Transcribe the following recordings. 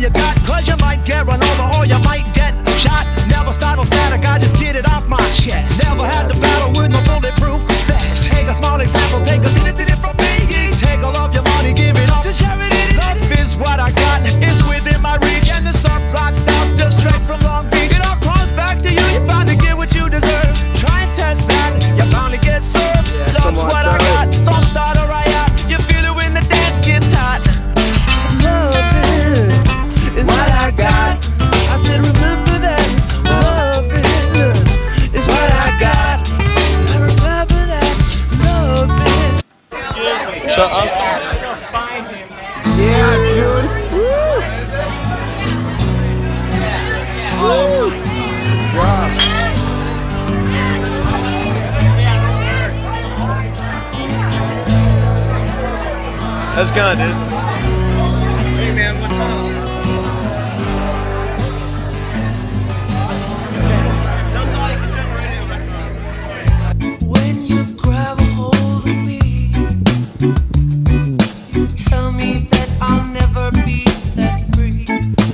you got, cause you might get run over or you might get shot. Never start no static, I just get it off my chest. Never had to battle with no bulletproof vest. Take a small example, take a did it from me. Take all of your money, give it all to charity. Love is what I got, it's within my reach. And the subplot starts just straight from Long Beach. It all comes back to you, you're bound to get what you deserve. Try and test that, you're bound to get served. Love's what I got, don't start a riot. You feel it when the dance gets hot. Loving is what I got. I said remember that. Loving is what I got. I remember that. Loving. Excuse me. Shut up. I'm gonna find him. Yeah, dude. Woo. Woo. Wow. How's it going, dude? Hey man, what's up? Tell Todd he can turn the radio back on. When you grab a hold of me, you tell me that I'll never be set free.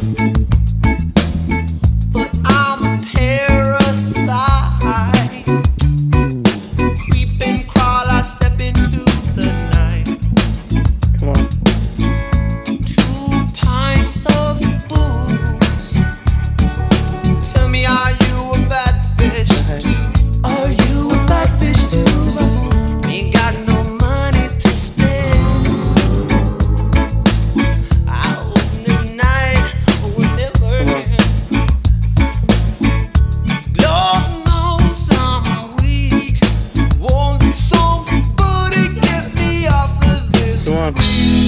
But I'm a parasite. Creep and crawl, I step into the night. Come on. 2 pints of booze. Tell me, are you a bad fish too? Are you a bad fish too? Ain't got no money to spend. I hope the night will never end. Lord knows I'm weak. Won't somebody get me off of this? Come on.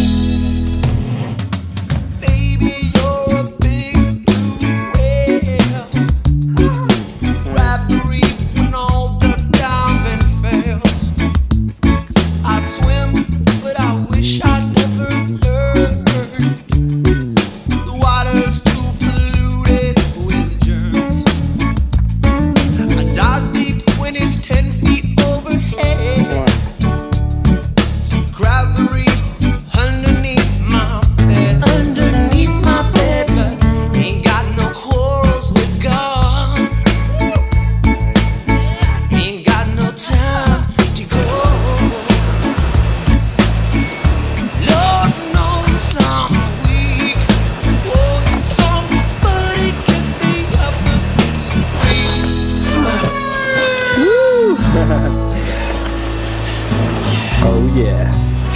Baby, you're a big blue whale. Grab the reef when all the diving fails. I swim, but I wish I'd never learned. The water's too polluted with germs. I dive deep when it's 10 feet overhead. Grab the reef underneath my bed. Underneath my bed, but ain't got no quarrels with God. Ain't got no time to go. Lord knows I'm weak. Won't somebody get me up with this? Oh yeah.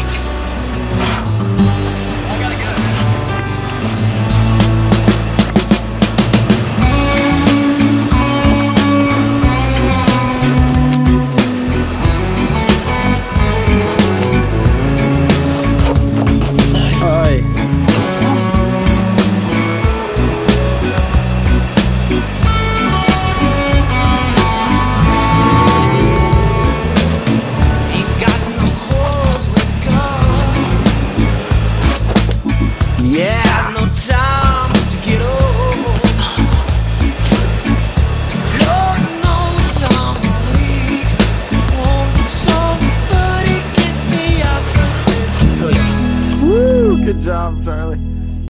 Oi. Ain't got no quarrels with God. Yeah. Got no time to get old. Lord knows I'm weak. Won't somebody get me out of this? Woo! Good job, Charlie.